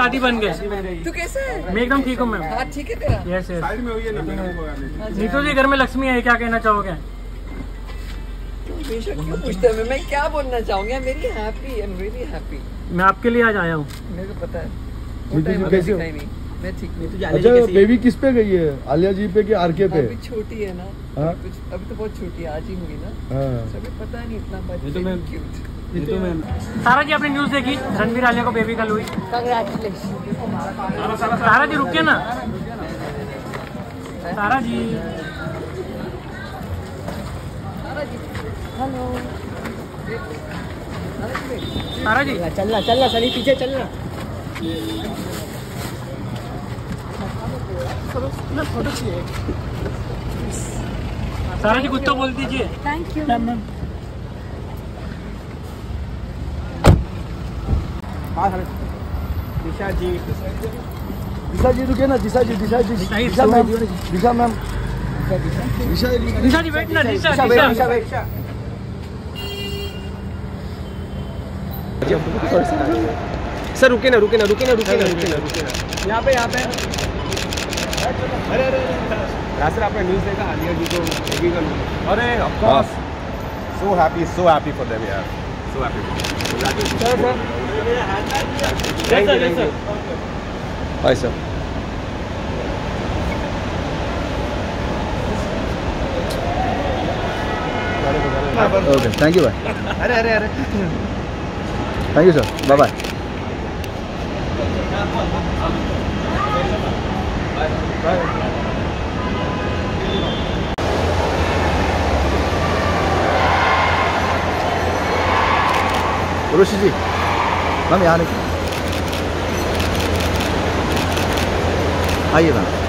दादी बन गए। तू कैसा है? मैं एकदम ठीक हूँ मैम। हाँ ठीक है तेरा। Yes yes. नीतू जी घर में लक्ष्मी है, क्या कहना चाहोगे? क्यों पूछते हैं? मैं क्या बोलना चाहूँगी? I am very happy, I am very happy. मैं आपके लिए आज आया हूँ। मेरे को पता है। कैसे हो? मैं ठीक नहीं। अच्छा बेबी किस पे गई है, आलिया जी पे कि आरके पे? अभी छोटी है ना, अभी तो बहुत छोटी है, आज ही हुई ना, अभी पता नहीं इतना क्यूट। सारा जी आपने न्यूज देखी, रणबीर आलिया को बेबी गर्ल हुई? कांग्रेचुलेशन। सारा जी रुकिए ना, सारा जी। हेलो सारा जी चलना चलना सनी, पीछे चलना। फोटो चाहिए। सारा जी कुछ तो बोल दीजिए। Thank you ma'am. Disha ji रुके ना, Disha ji ma'am, Disha ma'am, Disha ji wait ना, दिशा सर रुके ना यहाँ पे अरे सर आपने न्यूज़ देखा आलिया जी को बेबी गर्ल? अरे of course, so happy for them यार, so happy. Sir hi sir. Okay thank you भाई। अरे thank you sir, bye bye. Rishi ji ma'am यहाँ नहीं, आइए ma'am.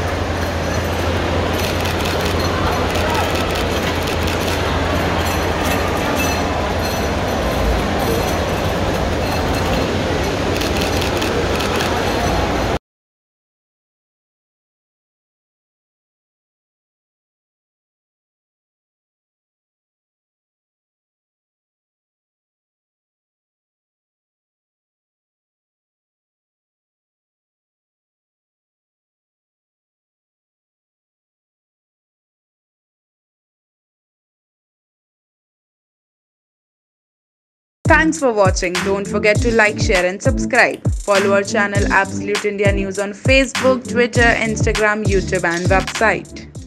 Thanks for watching. Don't forget to like, share and subscribe. Follow our channel Absolute India News on Facebook, Twitter, Instagram, YouTube and website.